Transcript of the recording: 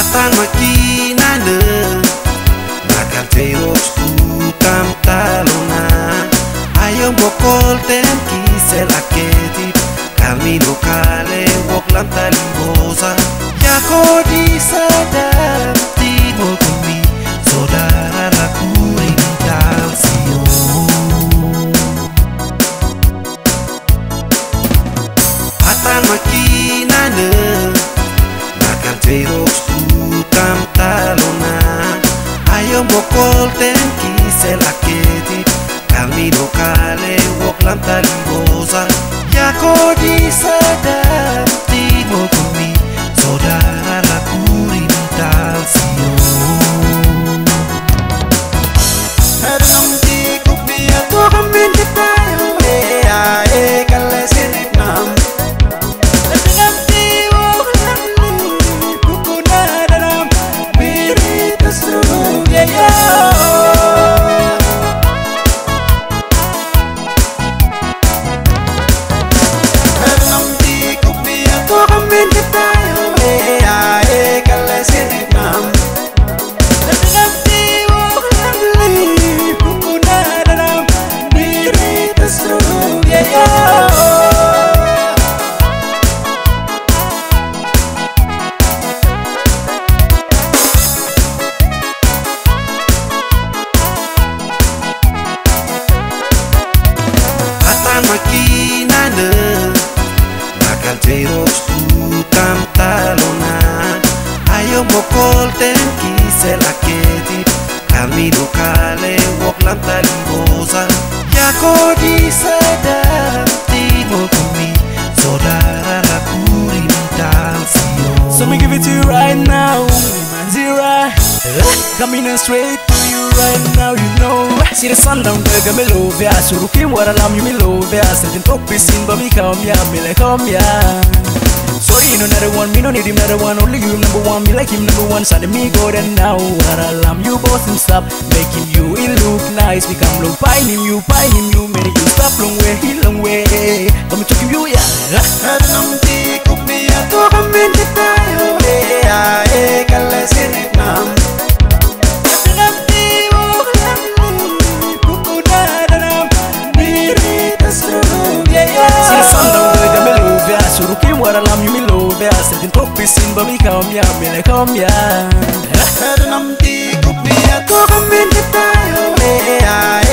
Atan makina ne nakal teos kutam talona ayo bokol ten kisel aketi camino kale woklam talibosa ya kodi sadam timo kumi saudara laku rintal sio Atan makina ne nakal teos kutam talona ayo bokol ten kisel aketi camino kale woklam talibosa ya kodi sadam timo kumi saudara laku rintal sio Hadam ti kupi atau kami kita ae kale sinik nam Hadam ti woklam buku dalam biri tasuk ya Makina ne nakal teos kutam talona ayo bokol ten kisel aketi camino kale woklam talibosa ya kodi sadam timo kumi saudara laku rintal sio So me give it to you right now, Manzira. Coming in straight to you right now, you know. See the sun down there, got me love ya. Suruki what alarm you me love ya. Certain talk be seen, but me come ya, me like come ya. Sorry, no another one, me no need him another one. Only you number one, me like him number one. So me go then now. What alarm you both him stop, making you it look nice. Become low, pine him, you, many you stop long way, he long way. Come to you, yeah. Hadam ti kupi atau kami kita ae kale sinik nam Hadam ti woklam buku dalam biri tasuk See the sun down there, got me love ya. Suruki what alarm you me love ya. Certain talk be seen, but me come ya, me like come ya. Hadam ti kupi atau kami kita ae